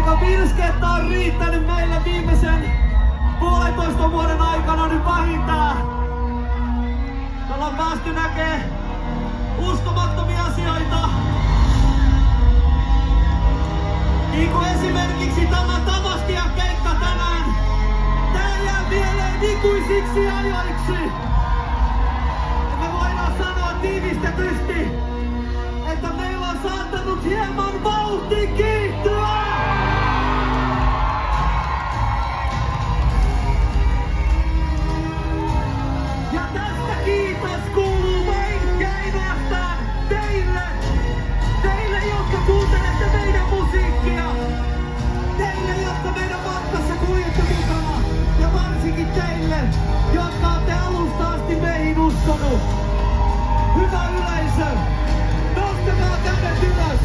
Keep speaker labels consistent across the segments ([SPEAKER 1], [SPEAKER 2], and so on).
[SPEAKER 1] Kuinka virskettä on riittänyt meille viimeisen 1,5 vuoden aikana nyt vähintään. Me ollaan päästy näkemään uskomattomia asioita. Niin kuin esimerkiksi tämä Tavastian keikka tänään. Tää jää mieleen ikuisiksi ajoiksi. Ja me voidaan sanoa tiivistetysti, että meillä on saattanut hieman vauhti kiihtyä. Ja tästä kiitos kuuluu vain ja ainoastaan teille. Teille, jotka kuuntelette meidän musiikkia. Teille, jotka meidän matkassa kuljette mukana. Ja varsinkin teille, jotka olette alusta asti meihin uskonut. Hyvä yleisö, nostakaa kädet ylös.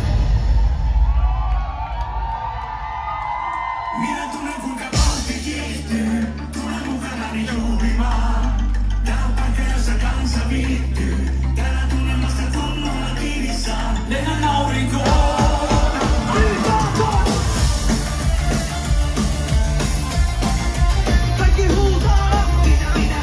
[SPEAKER 2] Minä tunnen kuinka vauhti kiihtyy. Tule mukanani juhlimaan. Tää on paikka, jossa kansa viihtyy. Täällä tunnelmasta kunnolla kiinissaan. Lennän aurinkoon.
[SPEAKER 1] Kaikki huutaa!
[SPEAKER 2] Minä.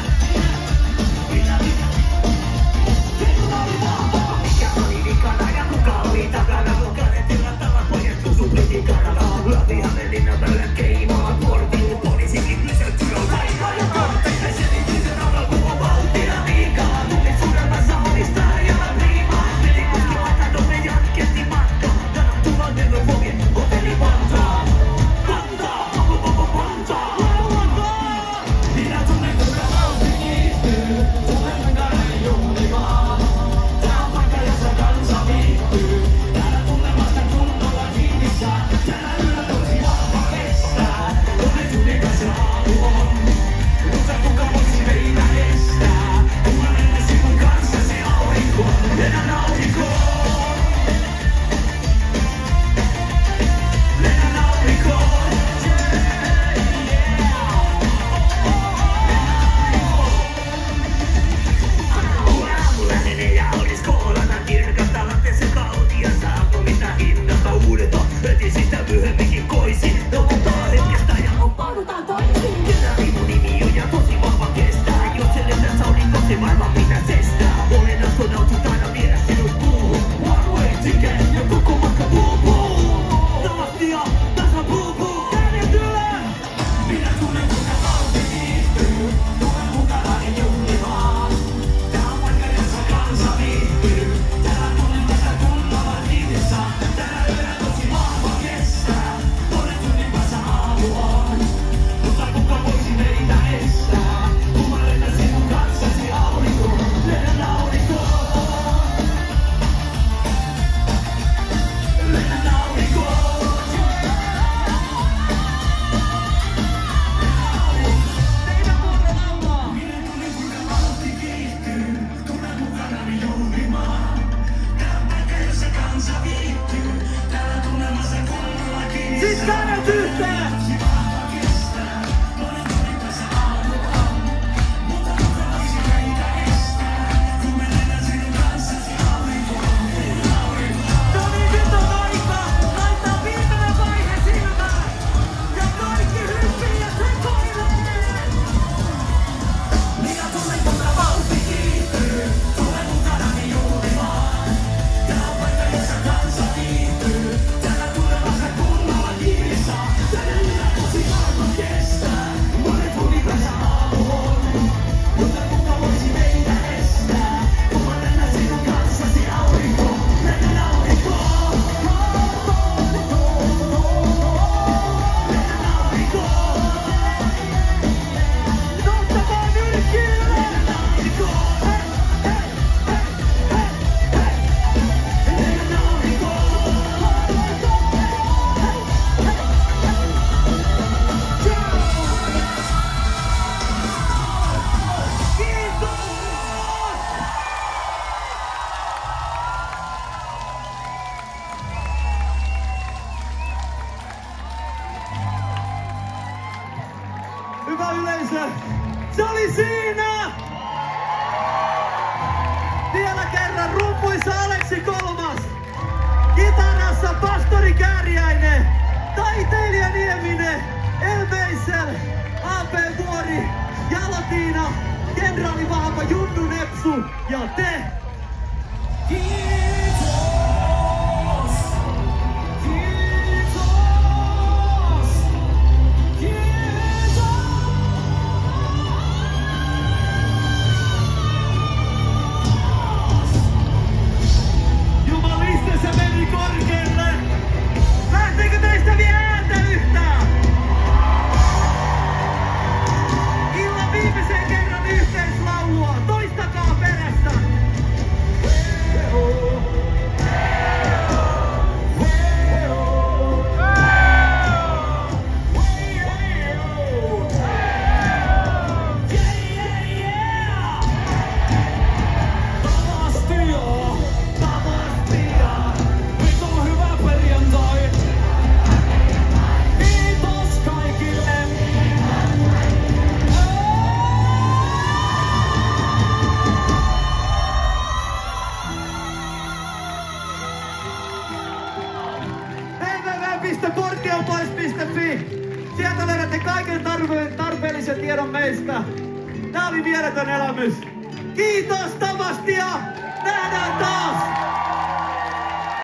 [SPEAKER 2] Teillä oli vahva. Mikä oli vikana ja kuka oli takana? Mun kädet tilattava pojattu sun pitikana. Läpi Hämeenlinnan väylän keinoa portiin. Poliisikin pysäyttyy on aikaa ja kortteja. Selitin sen alla kuvon vauhtia liikaa. Tullit suuremmassa omistaa ja liimaa. Pelipuski matado me jatkesti matkaa. Tänään tullaan terve voge, hotelli Vantaa. Vantaa. Minä tunnen kuinka vauhti kiihtyy. Tule mukanani juhlimaan. Tää on paikka, jossa kansa viihtyy. Täällä tunnelmasta kunnolla kiinissään. Täällä yllä tosi vahva kestää. Olen tunnikas ja aamu on. Mutta kuka voisi meitä estää? Kun mä menen sinun kanssasi aurinkoon. Lennän aurinkoon. Lennän aurinkoon. Aamulla menee ja auris koolana kirkasta. Latteessa kautia saako mitä hinnasta uudet on. Heti sitä myöhemminkin koisi. Noputtaa hetkestä ja opaudutaan toisiin. Kyllä mun nimi on ja tosi vahva kestää. Jos se lennät aurinkoon, se maailman pitää sestää. Olen astronautti, taidan viedä sinut kuuhun. One way ticket ja koko matka puu. Tavastia, tasa puu.
[SPEAKER 1] Kädet ylös!
[SPEAKER 2] Minä tunnen kuinka vauhti kiihtyy. Tule mukanani juhlimaan. Tää on paikka, jossa kansa viihtyy. Täällä tunnelmasta kunnolla kiinissaan. Täällä yöllä tosi vahva kestää. Monen tunnin päässä aamu on. Mutta kuka voisi meitä estää? Kun mä lennän sinun kanssasi aurinkoon. Lennän aurinkoon. Lennän aurinkoon.
[SPEAKER 1] Teidän vuoro laulaa!
[SPEAKER 2] Minä tunnen kuinka vauhti kiihtyy. Tule mukanani juhlimaan. Tää on paikka, jossa kansa viihtyy. Täällä tunnelmassa kunnolla kiinni.
[SPEAKER 1] Sit kädet yhteen!
[SPEAKER 2] Tosi vahva kestää. Monen tunnin päässä aamu on. Mutta kuka voisi meitä estää? Kun mä lennän sinun kanssasi aurinkoon.
[SPEAKER 1] No niin, nyt on aika laittaa viimeinen vaihe silmään. Ja kaikki hyppii ja sekoilee.
[SPEAKER 2] Minä tunnen kuinka vauhti kiihtyy. Tule mukanani juhlimaan. Tää on paikka, jossa kansa viihtyy. Täällä tunnelmassa kunnolla kiinissaan. Täällä yllä tosi vahva kestää. Monen tunnin päässä aamu on. Mutta kuka voisi meitä estää? Kun mä lennän sinun kanssasi aurinkoon. Lennän aurinkoon. Lennän aurinkoon.
[SPEAKER 1] Nostakaa nyrkki ylös!
[SPEAKER 2] Lennän aurinkoon. Lennän aurinkoon.
[SPEAKER 1] Hyvä yleisö, se oli siinä! Vielä kerran rumpuissa Aleksi Kolmas, kitarassa Pastori Kääriäinen, taiteilija Nieminen, Elmeisel, AP Vuori, Jalotiina, Kenraali Vahva, Junnu Nepsu ja te.
[SPEAKER 2] Kiitos! Kiitos! Kiitos!
[SPEAKER 1] Jumaliste, se meni korkealle. Lähteekö teistä vielä ääntä yhtään? Illan viimeisen kerran yhteislaulua. Toistakaa perässä. www.korkeapois.fi. Sieltä löydätte kaiken tarpeellisen tiedon meistä. Tää oli mieletön elämys. Kiitos Tamastia! Nähdään taas!